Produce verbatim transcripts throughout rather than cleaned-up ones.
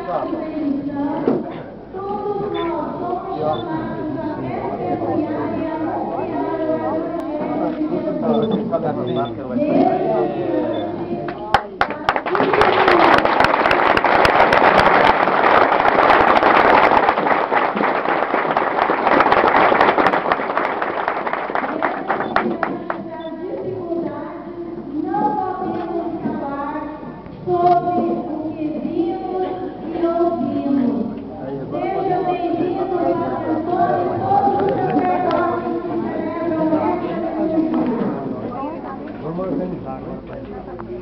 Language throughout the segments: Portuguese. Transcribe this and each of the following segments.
Vamos organizar, né?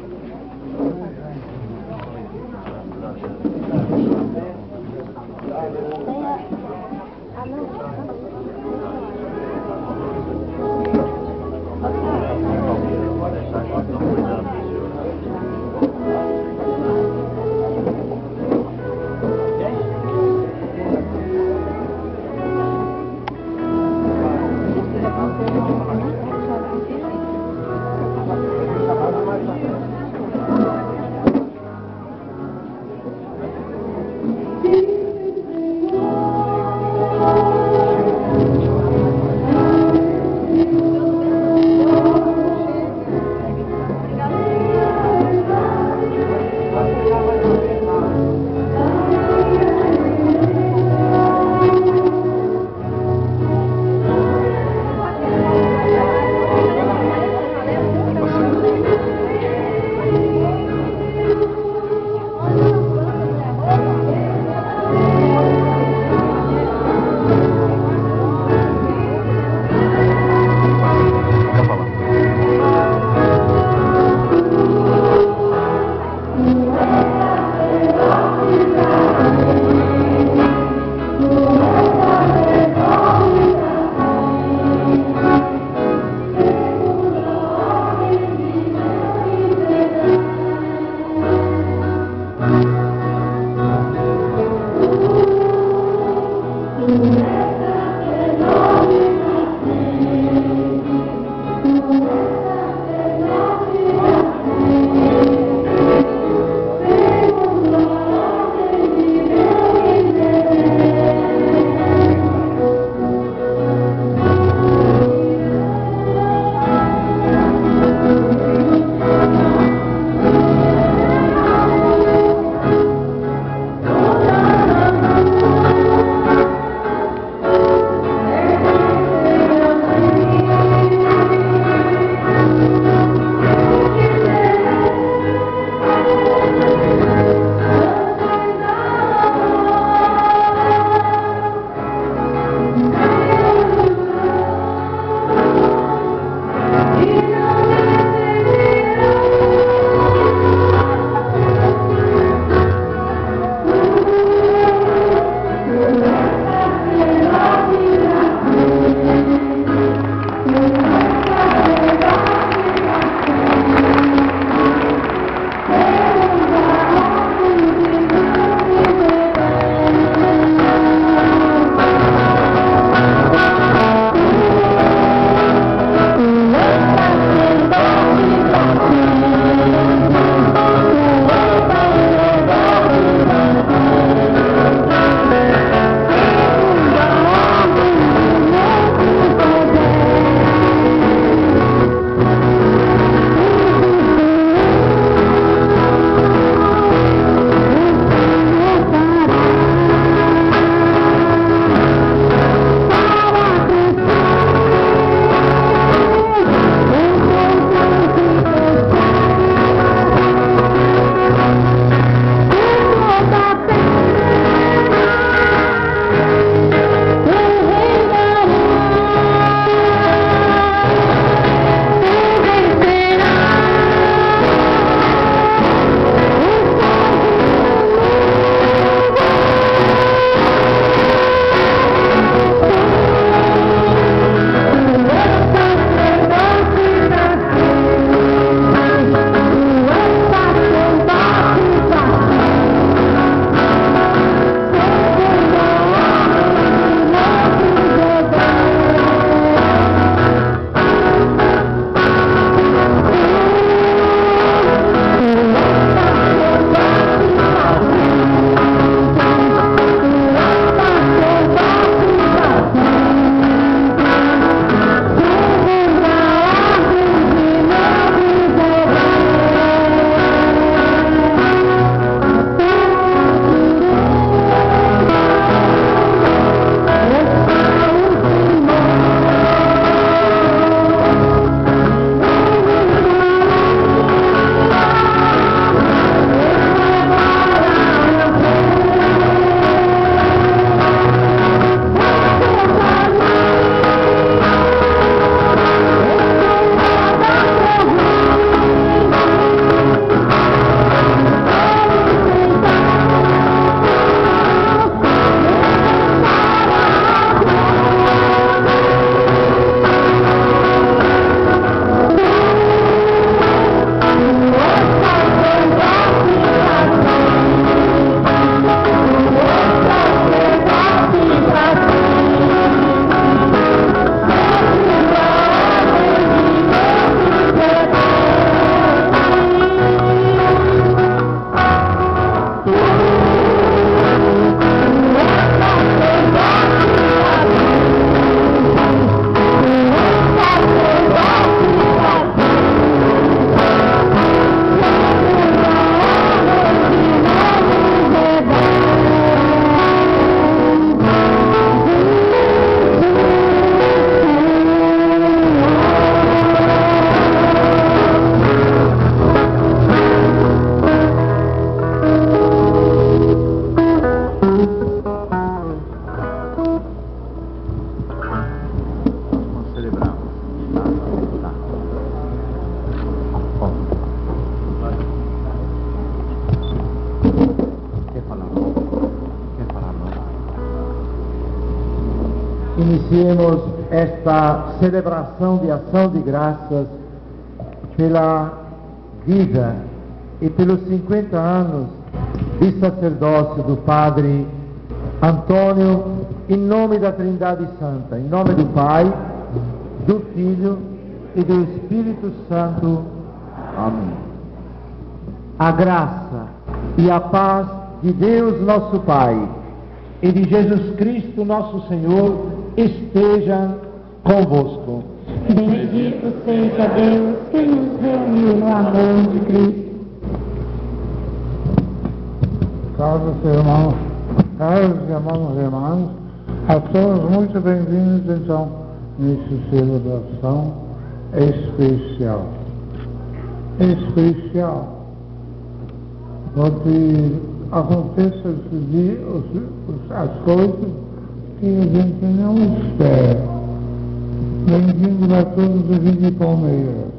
Iniciemos esta celebração de ação de graças pela vida e pelos cinquenta anos de sacerdócio do Padre Antônio, em nome da Trindade Santa, em nome do Pai, do Filho e do Espírito Santo. Amém. A graça e a paz de Deus nosso Pai e de Jesus Cristo nosso Senhor estejam convosco. Bendito seja Deus que nos reuniu no amor de Cristo. Caros irmãos, caros irmãos e irmãs, a todos muito bem-vindos então nesta celebração especial. Especial, porque acontecem as coisas que a gente não espera. Bem-vindos a todos os de Palmeiras,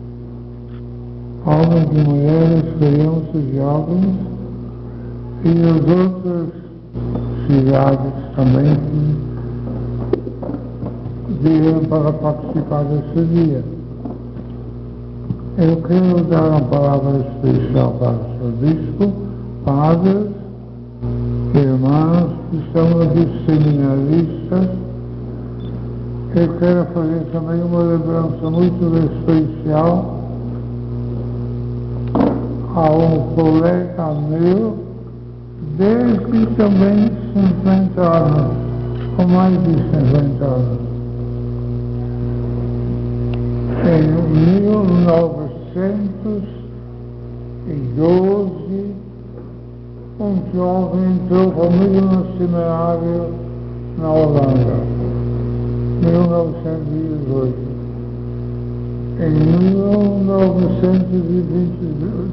homens e mulheres, crianças e jovens, e as outras cidades também que vieram para participar desse dia. Eu quero dar uma palavra especial para o seu bispo, padres, irmãos que são aqui seminaristas. Eu quero fazer também uma lembrança muito especial a um colega meu, desde também cinquenta anos, ou mais de cinquenta anos. Em mil novecentos e doze, um jovem entrou comigo no seminário na Holanda, mil novecentos e dezoito. Em mil novecentos e vinte e dois,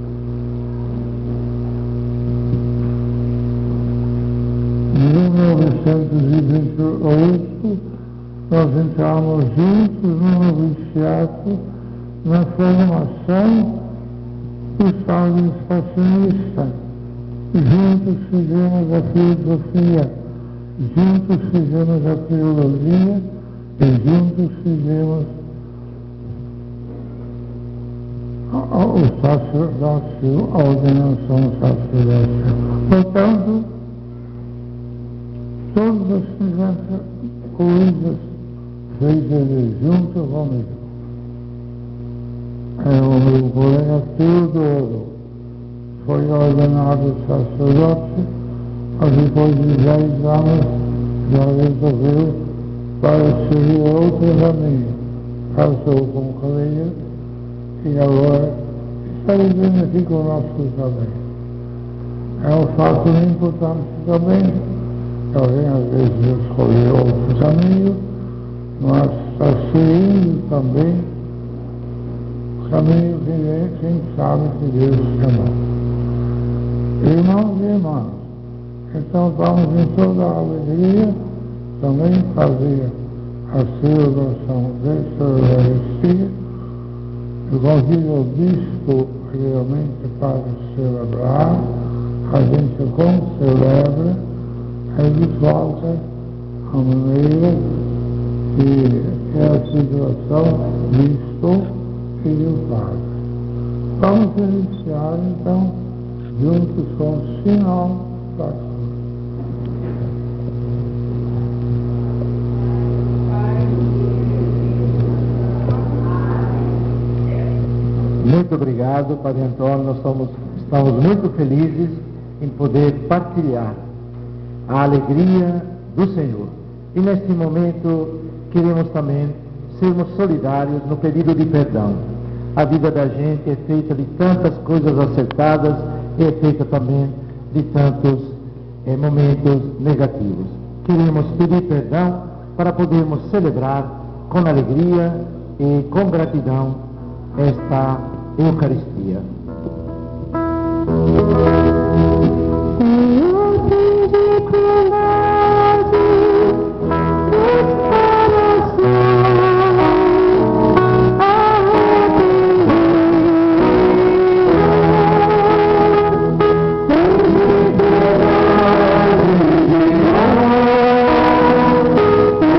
mil novecentos e vinte e oito, nós entramos juntos no noviciato na formação do Estado Fascinista. Juntos fizemos a filosofia, juntos fizemos a teologia e juntos fizemos o sacerdócio, a ordenação sacerdotal. Portanto, todas as coisas fez ele junto comigo. É o meu colega Teodoro. Foi ordenado sacerdote, mas depois de dez anos já resolveu para seguir outro caminho. Casou com Cleia e agora está vivendo aqui conosco também. É um fato importante também. Alguém às vezes escolheu outro caminho, mas está seguindo também o caminho que quem sabe que Deus chamou. Irmãos e irmãs, então vamos em toda a alegria também fazer a celebração desta Eucaristia. Eu convido o bispo realmente para celebrar, a gente concelebra, aí de volta a maneira que é a situação bispo e do padre. Vamos iniciar então juntos com o sinal da cruz. Muito obrigado, Padre Antônio. Nós somos, estamos muito felizes em poder partilhar a alegria do Senhor. E neste momento queremos também sermos solidários no pedido de perdão. A vida da gente é feita de tantas coisas acertadas e é feita também de tantos eh, momentos negativos. Queremos pedir perdão para podermos celebrar com alegria e com gratidão esta Eucaristia. Thank you.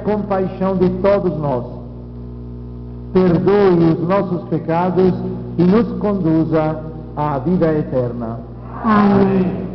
compaixão de todos nós, perdoe os nossos pecados e nos conduza à vida eterna. Amém.